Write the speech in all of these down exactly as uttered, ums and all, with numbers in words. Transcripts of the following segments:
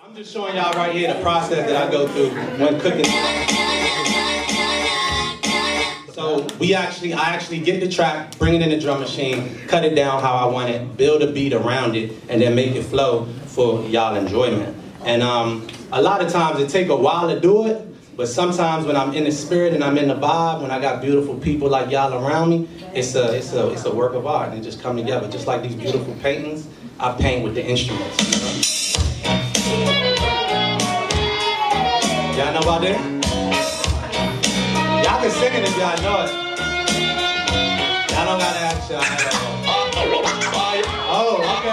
I'm just showing y'all right here the process that I go through when cooking. So we actually, I actually get the track, bring it in the drum machine, cut it down how I want it, build a beat around it, and then make it flow for y'all enjoyment. And um, a lot of times it take a while to do it, but sometimes when I'm in the spirit and I'm in the vibe, when I got beautiful people like y'all around me, it's a, it's a, it's a work of art, and it just come together. Just like these beautiful paintings, I paint with the instruments. Y'all know about that? Y'all can sing it if y'all know it. Y'all don't gotta ask y'all. Oh, okay.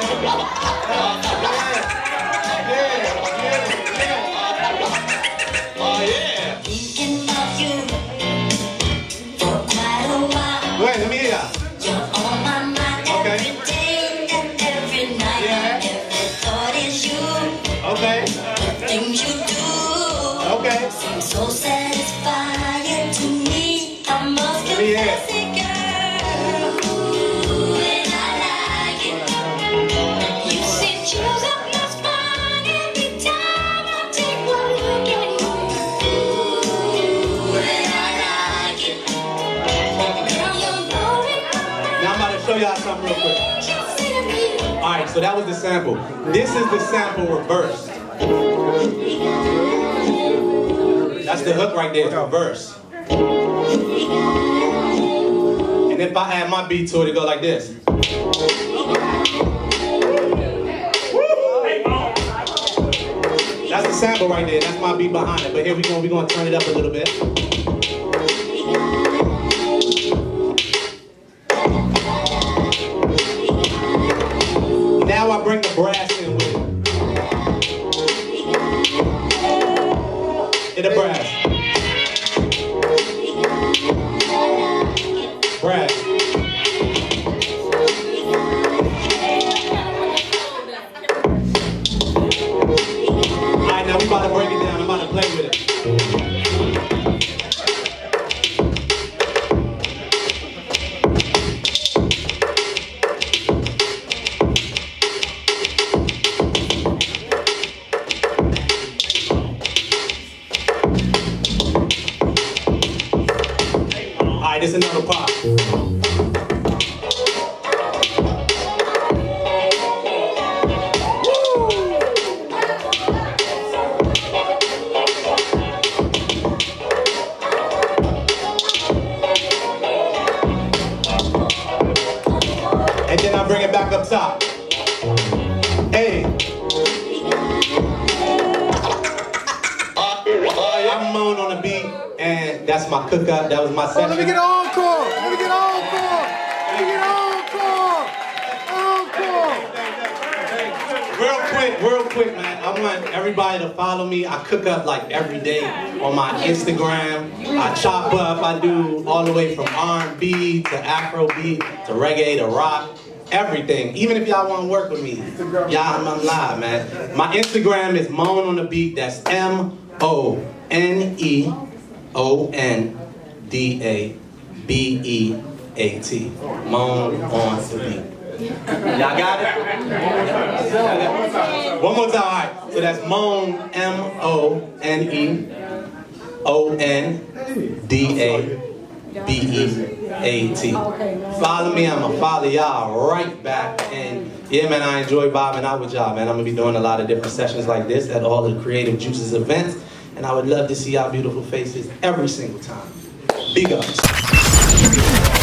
Yeah, yeah, yeah. Oh, yeah. Thinking about you for quite a while. Wait, let me hear y'all. You're on my mind Okay. every day and every night. Yeah. Every thought is you. Okay. The things you do. Okay. Seem so satisfying to me. I must confess it, girl. Ooh, and I like it. You see, choose up my spine every time I take one look at you. Ooh, and I like it. Girl, you know it. Now I'm about to show y'all something real quick. Alright, so that was the sample. This is the sample reversed. That's the hook right there, it's reverse. And if I add my beat to it, it go like this. That's the sample right there, that's my beat behind it. But here we go, we're gonna turn it up a little bit. Now I bring the brass in with it. Hit the brass. Brass. Alright, now we about to break it down. I'm about to play with it. Alright, this is another part. And then I bring it back up top. Hey. I'm moan on the beat, and that's my cook up. That was my session. Oh, let me get an encore. Let me get an encore. Let me get an encore. Encore. Real quick, real quick, man. I want everybody to follow me. I cook up like every day on my Instagram. I chop up. I do all the way from R and B to Afrobeat to reggae to rock. Everything. Even if y'all want to work with me, y'all, I'm, I'm live, man. My Instagram is Moan on the Beat. That's M O N E O N D A B E A T. Moan on the Beat. Y'all got it? One more time. All right. So that's Moan, M O N E O N D A B E A T. Follow me, I'm gonna follow y'all right back. And yeah, man, I enjoy vibing out with y'all, man. I'm gonna be doing a lot of different sessions like this at all the Creative Juices events. And I would love to see y'all beautiful faces every single time. Big ups.